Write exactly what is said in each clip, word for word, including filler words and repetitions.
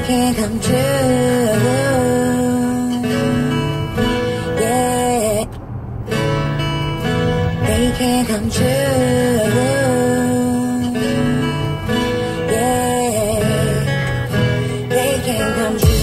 can come true. Yeah, they can come true. Yeah, they can come true.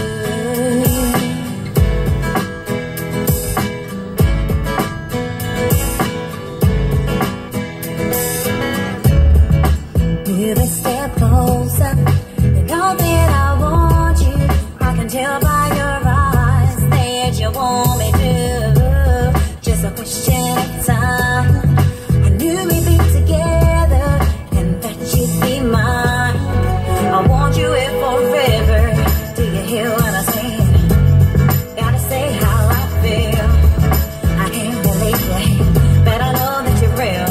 Move a step closer. You know that I want you. I can tell by your eyes that you want me to. Just a question of time. I knew we'd be together and that you'd be mine. I want you here forever. Do you hear what I'm saying? Gotta say how I feel. I can't believe it, but I know that you're real.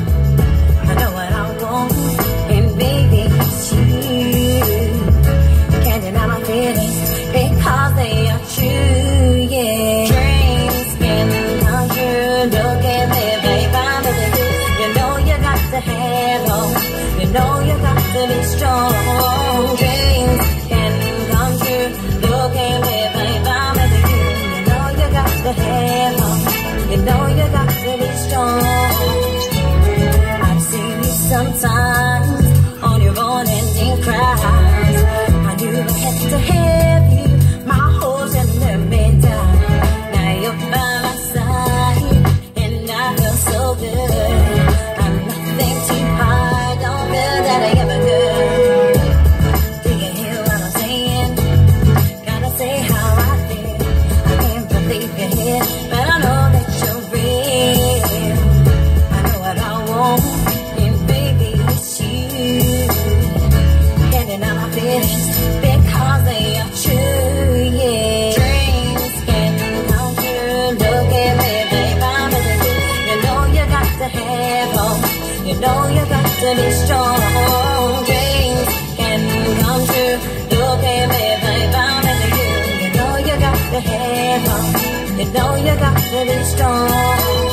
I know what I want, and baby, it's you. Can't deny my feelings because they are true, yeah. Dreams can come true. Look at me, babe, I'm with you. You know you got to have hope. You know you got to be strong. Dreams can come true. Look at me, babe, I'm with you. You know you got to have hope. You know you got to be strong. I've seen you sometimes on your own ending cries. I knew I had to have you. My horse and let me down. Now you're by my side and I feel so good. I'm nothing too hard, don't feel that I ever could. Do you hear what I'm saying? Gotta say how I feel. I can't believe you're here, but I know that you're real. I know what I want, and baby, it's you. Can't deny my feelings because they are true, yeah. Dreams can come true. Look at me, babe, I'm with you. You know you got to have hope. You know you got to be strong. Dreams can come true. Look at me, babe, I'm with you. You know you got to have hope. You know you got to be strong.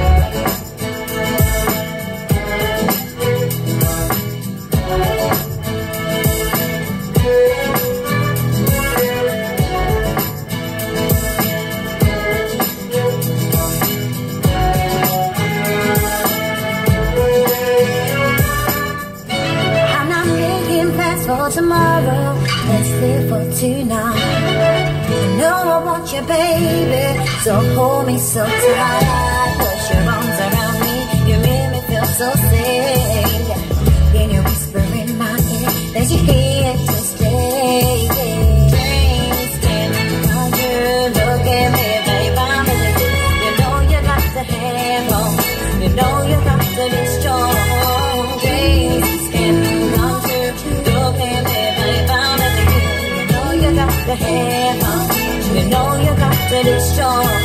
I'm not making plans for tomorrow. Let's live for tonight. You know I want you, baby, so hold me so tight. Put your arms around me, you make me feel so safe. Then you whisper in my ear that you're here to stay. Dreams can come true. Look at me, babe, I'm with you. You know you got to have hope. You know you got to be strong. Dreams can come true. Look at me, babe, I'm with you. You know you got to have hope. You know you got to be strong.